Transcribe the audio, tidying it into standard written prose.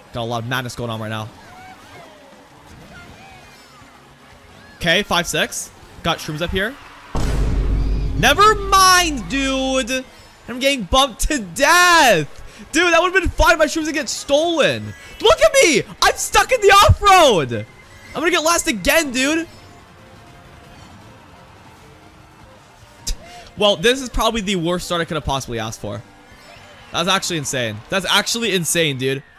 Got a lot of madness going on right now. Okay, 5-6. Got shrooms up here. Never mind, dude. I'm getting bumped to death. Dude, that would have been fine if my shrooms didn't get stolen. Look at me. I'm stuck in the off-road. I'm gonna get last again, dude. Well, this is probably the worst start I could have possibly asked for. That's actually insane. That's actually insane, dude.